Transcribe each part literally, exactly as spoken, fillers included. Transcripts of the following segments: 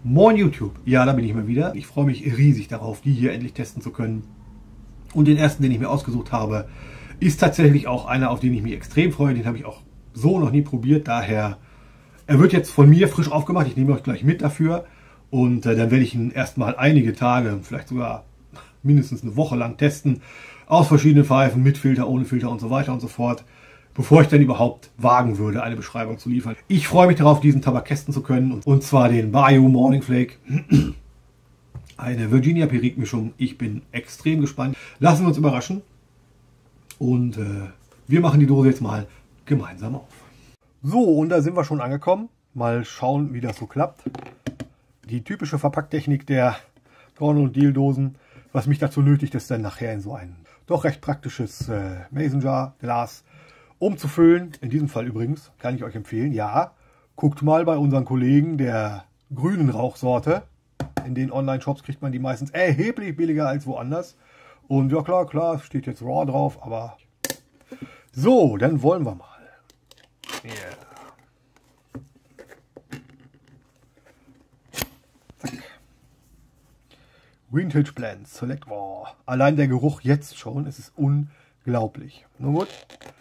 Moin YouTube, ja, da bin ich mal wieder. Ich freue mich riesig darauf, die hier endlich testen zu können. Und den ersten, den ich mir ausgesucht habe, ist tatsächlich auch einer, auf den ich mich extrem freue. Den habe ich auch so noch nie probiert. Daher, er wird jetzt von mir frisch aufgemacht. Ich nehme euch gleich mit dafür. Und äh, dann werde ich ihn erstmal einige Tage, vielleicht sogar mindestens eine Woche lang testen. Aus verschiedenen Pfeifen, mit Filter, ohne Filter und so weiter und so fort. Bevor ich dann überhaupt wagen würde, eine Beschreibung zu liefern. Ich freue mich darauf, diesen Tabak testen zu können. Und zwar den Bayou Morning Flake. Eine Virginia Perique Mischung. Ich bin extrem gespannt. Lassen wir uns überraschen. Und äh, wir machen die Dose jetzt mal gemeinsam auf. So, und da sind wir schon angekommen. Mal schauen, wie das so klappt. Die typische Verpacktechnik der Cornell und Diehl Dosen. Was mich dazu nötigt, ist dann nachher in so ein doch recht praktisches äh, Mason Jar Glas umzufüllen. In diesem Fall übrigens kann ich euch empfehlen, ja, guckt mal bei unseren Kollegen der grünen Rauchsorte. In den Online-Shops kriegt man die meistens erheblich billiger als woanders. Und ja klar, klar, steht jetzt Raw drauf, aber so, dann wollen wir mal. Yeah. Zack. Vintage Blends, Select Raw. Allein der Geruch jetzt schon, es ist unglaublich. Nun gut.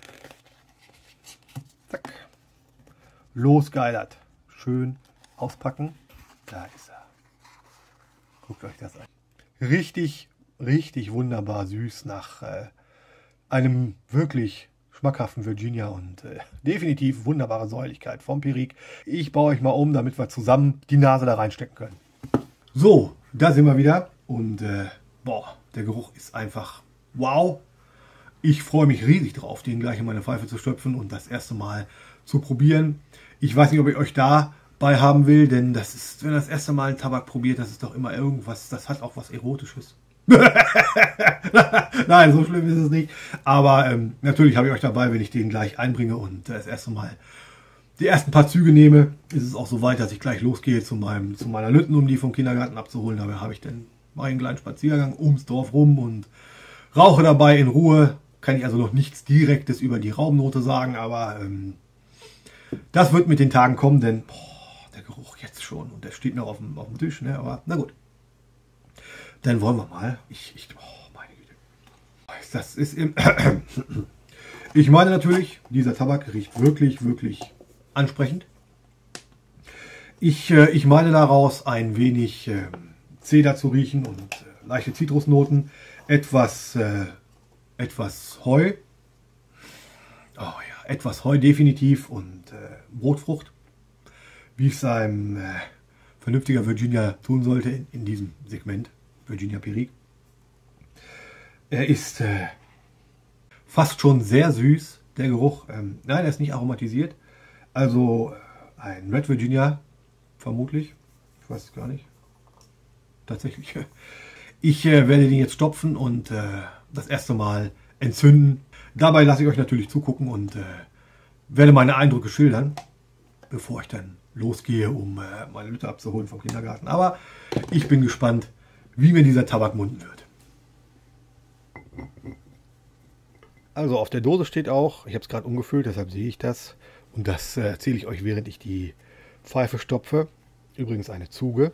Zack. Losgeilert. Schön auspacken. Da ist er. Guckt euch das an. Richtig, richtig wunderbar süß nach äh, einem wirklich schmackhaften Virginia und äh, definitiv wunderbare Säuerlichkeit vom Perique. Ich baue euch mal um, damit wir zusammen die Nase da reinstecken können. So, da sind wir wieder und äh, boah, der Geruch ist einfach wow. Ich freue mich riesig drauf, den gleich in meine Pfeife zu stöpfen und das erste Mal zu probieren. Ich weiß nicht, ob ich euch dabei haben will, denn das ist, wenn ihr das erste Mal einen Tabak probiert, das ist doch immer irgendwas, das hat auch was Erotisches. Nein, so schlimm ist es nicht. Aber ähm, natürlich habe ich euch dabei, wenn ich den gleich einbringe und das erste Mal die ersten paar Züge nehme, ist es auch so weit, dass ich gleich losgehe zu, meinem, zu meiner Lütten, um die vom Kindergarten abzuholen. Dabei habe ich dann einen kleinen Spaziergang ums Dorf rum und rauche dabei in Ruhe. Kann ich also noch nichts Direktes über die Raumnote sagen, aber ähm, das wird mit den Tagen kommen, denn boah, der Geruch jetzt schon und der steht noch auf dem, auf dem Tisch, ne? Aber na gut. Dann wollen wir mal. Ich, ich, oh meine Güte. Das ist im ich meine natürlich, dieser Tabak riecht wirklich, wirklich ansprechend. Ich, äh, ich meine daraus ein wenig äh, Zeder zu riechen und äh, leichte Zitrusnoten, etwas äh, etwas Heu, oh ja, etwas Heu definitiv und äh, Brotfrucht, wie es ein äh, vernünftiger Virginia tun sollte in, in diesem Segment, Virginia Perique. Er ist äh, fast schon sehr süß, der Geruch. Ähm, nein, er ist nicht aromatisiert, also äh, ein Red Virginia vermutlich, ich weiß es gar nicht, tatsächlich. Ich äh, werde den jetzt stopfen und äh, das erste Mal entzünden. Dabei lasse ich euch natürlich zugucken und äh, werde meine Eindrücke schildern, bevor ich dann losgehe, um äh, meine Lütte abzuholen vom Kindergarten. Aber ich bin gespannt, wie mir dieser Tabak munden wird. Also auf der Dose steht auch, ich habe es gerade umgefüllt, deshalb sehe ich das. Und das äh, erzähle ich euch, während ich die Pfeife stopfe. Übrigens eine Zuge.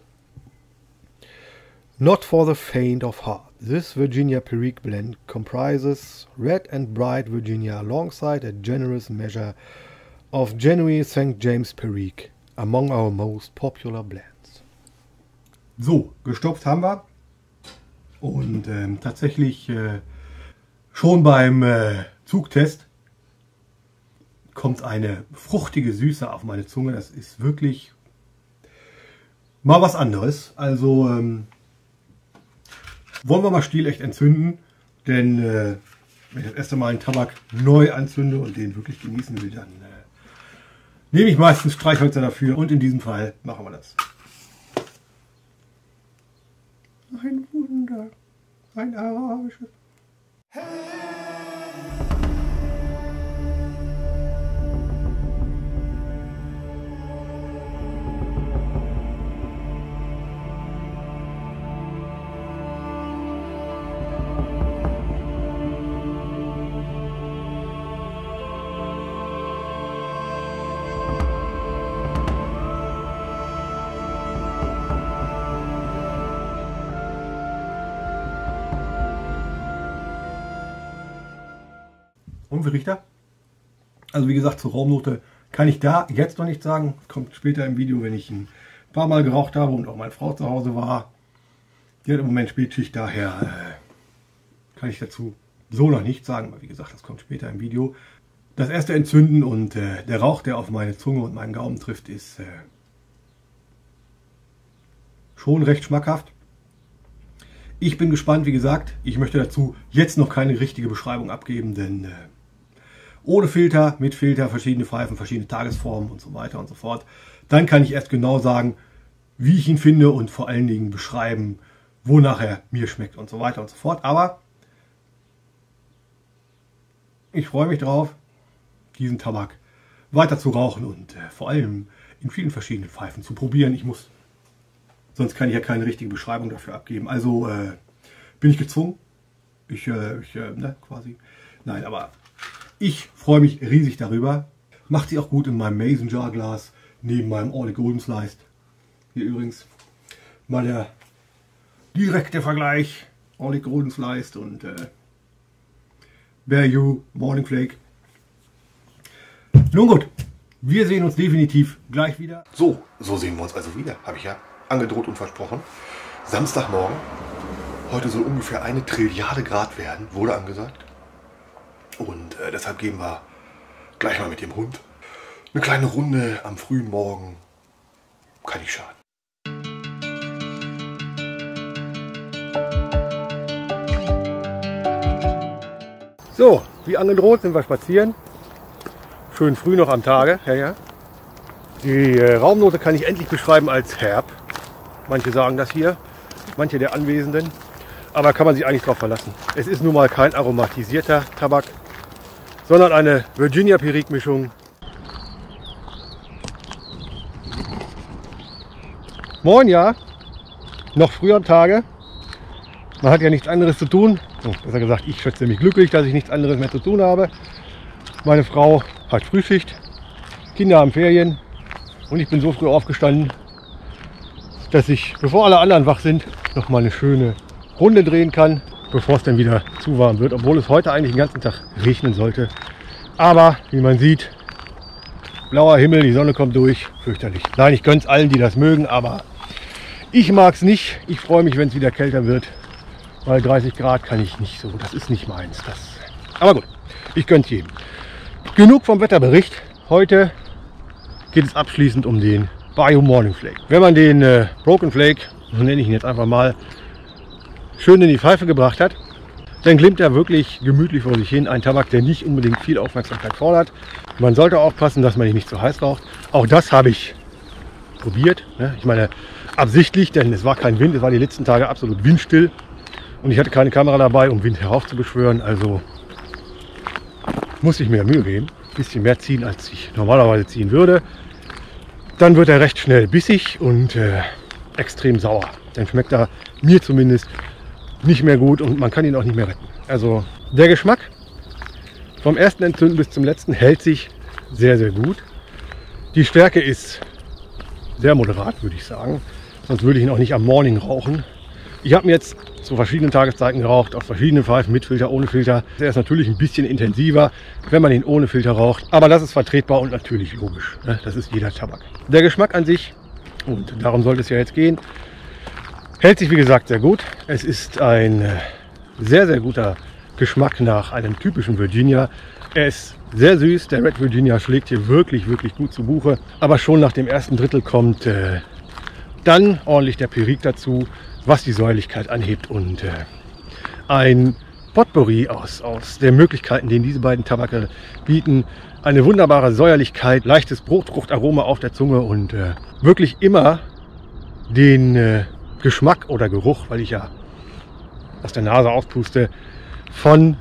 Not for the faint of heart. This Virginia Perique blend comprises red and bright Virginia alongside a generous measure of genuine Saint James Perique, among our most popular blends. So, gestopft haben wir. Und ähm, tatsächlich äh, schon beim äh, Zugtest kommt eine fruchtige Süße auf meine Zunge. Das ist wirklich mal was anderes. Also ähm, wollen wir mal stilecht entzünden, denn äh, wenn ich das erste Mal einen Tabak neu anzünde und den wirklich genießen will, dann äh, nehme ich meistens Streichhölzer dafür und in diesem Fall machen wir das. Ein Wunder, ein arabisches. Und wie riecht er? Also wie gesagt, zur Raumnote kann ich da jetzt noch nicht sagen. Kommt später im Video, wenn ich ein paar Mal geraucht habe und auch meine Frau zu Hause war. Die hat im Moment Spätschicht, daher äh, kann ich dazu so noch nichts sagen. Aber wie gesagt, das kommt später im Video. Das erste Entzünden und äh, der Rauch, der auf meine Zunge und meinen Gaumen trifft, ist äh, schon recht schmackhaft. Ich bin gespannt, wie gesagt. Ich möchte dazu jetzt noch keine richtige Beschreibung abgeben, denn äh, ohne Filter, mit Filter, verschiedene Pfeifen, verschiedene Tagesformen und so weiter und so fort. Dann kann ich erst genau sagen, wie ich ihn finde und vor allen Dingen beschreiben, wonach er mir schmeckt und so weiter und so fort. Aber ich freue mich drauf, diesen Tabak weiter zu rauchen und äh, vor allem in vielen verschiedenen Pfeifen zu probieren. Ich muss, sonst kann ich ja keine richtige Beschreibung dafür abgeben. Also äh, bin ich gezwungen. Ich, äh, ich äh, ne, quasi. Nein, aber ich freue mich riesig darüber. Macht sie auch gut in meinem Mason Jar Glas neben meinem All Golden Sliced. Hier übrigens mal der direkte Vergleich. All Golden Sliced und äh, Bear You Morning Flake. Nun gut, wir sehen uns definitiv gleich wieder. So, so sehen wir uns also wieder. Habe ich ja angedroht und versprochen. Samstagmorgen. Heute soll ungefähr eine Trilliarde Grad werden, wurde angesagt. Und äh, deshalb gehen wir gleich mal mit dem Hund eine kleine Runde am frühen Morgen. Kann nicht schaden. So, wie angedroht sind wir spazieren. Schön früh noch am Tage. Ja, ja. Die äh, Raumnote kann ich endlich beschreiben als herb. Manche sagen das hier, manche der Anwesenden. Aber kann man sich eigentlich darauf verlassen. Es ist nun mal kein aromatisierter Tabak, sondern eine Virginia Perique Mischung. Moin, ja. Noch früh am Tage. Man hat ja nichts anderes zu tun. Oh, besser gesagt, ich schätze mich glücklich, dass ich nichts anderes mehr zu tun habe. Meine Frau hat Frühschicht, Kinder haben Ferien und ich bin so früh aufgestanden, dass ich, bevor alle anderen wach sind, noch mal eine schöne Runde drehen kann, bevor es dann wieder zu warm wird, obwohl es heute eigentlich den ganzen Tag regnen sollte. Aber wie man sieht, blauer Himmel, die Sonne kommt durch, fürchterlich. Nein, ich gönne es allen, die das mögen, aber ich mag es nicht. Ich freue mich, wenn es wieder kälter wird, weil dreißig Grad kann ich nicht so, das ist nicht meins. Das. Aber gut, ich gönne es jedem. Genug vom Wetterbericht. Heute geht es abschließend um den Bayou Morning Flake. Wenn man den äh, Broken Flake, so nenne ich ihn jetzt einfach mal, schön in die Pfeife gebracht hat, dann glimmt er wirklich gemütlich vor sich hin. Ein Tabak, der nicht unbedingt viel Aufmerksamkeit fordert. Man sollte aufpassen, dass man ihn nicht zu heiß raucht. Auch das habe ich probiert. Ne? Ich meine, absichtlich, denn es war kein Wind. Es war die letzten Tage absolut windstill. Und ich hatte keine Kamera dabei, um Wind heraufzubeschwören. Also muss ich mir Mühe geben. Ein bisschen mehr ziehen, als ich normalerweise ziehen würde. Dann wird er recht schnell bissig und äh, extrem sauer. Dann schmeckt er mir zumindest nicht mehr gut und man kann ihn auch nicht mehr retten. Also der Geschmack vom ersten Entzünden bis zum letzten hält sich sehr, sehr gut. Die Stärke ist sehr moderat, würde ich sagen. Sonst würde ich ihn auch nicht am Morning rauchen. Ich habe ihn jetzt zu verschiedenen Tageszeiten geraucht, auf verschiedenen Pfeifen, mit Filter, ohne Filter. Der ist natürlich ein bisschen intensiver, wenn man ihn ohne Filter raucht. Aber das ist vertretbar und natürlich logisch. Das ist jeder Tabak. Der Geschmack an sich, und darum sollte es ja jetzt gehen, hält sich wie gesagt sehr gut. Es ist ein sehr, sehr guter Geschmack nach einem typischen Virginia. Er ist sehr süß. Der Red Virginia schlägt hier wirklich, wirklich gut zu Buche. Aber schon nach dem ersten Drittel kommt äh, dann ordentlich der Perique dazu, was die Säuerlichkeit anhebt. Und äh, ein Potpourri aus, aus den Möglichkeiten, den diese beiden Tabake bieten. Eine wunderbare Säuerlichkeit, leichtes Brotfruchtaroma auf der Zunge und äh, wirklich immer den äh, Geschmack oder Geruch, weil ich ja aus der Nase auspuste, von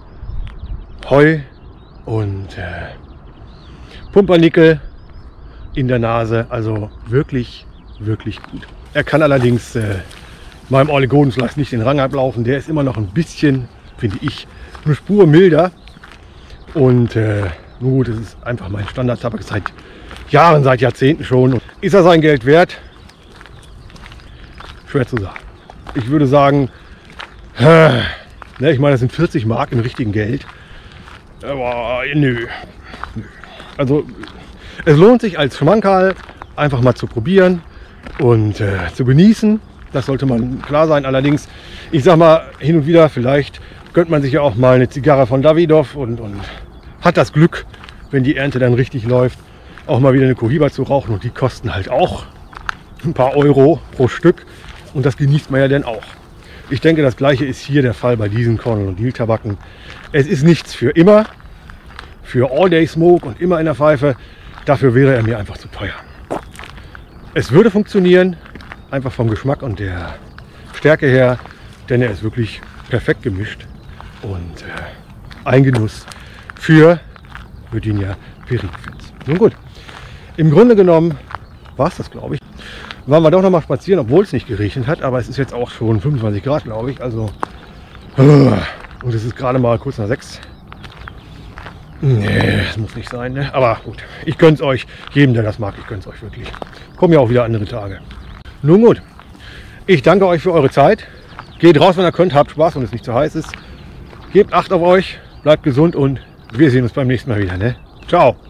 Heu und äh, Pumpernickel in der Nase. Also wirklich, wirklich gut. Er kann allerdings äh, meinem All Golden Slice nicht den Rang ablaufen. Der ist immer noch ein bisschen, finde ich, eine Spur milder. Und äh, nun gut, es ist einfach mein Standard-Tabak seit Jahren, seit Jahrzehnten schon. Ist er sein Geld wert? Schwer zu sagen. Ich würde sagen, äh, ne, ich meine, das sind vierzig Mark im richtigen Geld. Aber nö. nö. Also es lohnt sich als Schmankerl einfach mal zu probieren und äh, zu genießen. Das sollte man klar sein. Allerdings, ich sag mal, hin und wieder vielleicht gönnt man sich ja auch mal eine Zigarre von Davidoff und, und hat das Glück, wenn die Ernte dann richtig läuft, auch mal wieder eine Cohiba zu rauchen. Und die kosten halt auch ein paar Euro pro Stück. Und das genießt man ja dann auch. Ich denke, das gleiche ist hier der Fall bei diesen Cornell und Diehl Tabaken. Es ist nichts für immer, für All-Day-Smoke und immer in der Pfeife. Dafür wäre er mir einfach zu teuer. Es würde funktionieren, einfach vom Geschmack und der Stärke her, denn er ist wirklich perfekt gemischt und äh, ein Genuss für Virginia Periquits. Nun gut, im Grunde genommen war es das, glaube ich. Waren wir doch noch mal spazieren, obwohl es nicht geregnet hat, aber es ist jetzt auch schon fünfundzwanzig Grad, glaube ich. Also und es ist gerade mal kurz nach sechs. Nee, das muss nicht sein, ne? Aber gut, ich gönn's euch. Jedem, der das mag, ich gönn's euch wirklich. Kommen ja auch wieder andere Tage. Nun gut, ich danke euch für eure Zeit. Geht raus, wenn ihr könnt, habt Spaß, wenn es nicht zu heiß ist. Gebt Acht auf euch, bleibt gesund und wir sehen uns beim nächsten Mal wieder, ne? Ciao!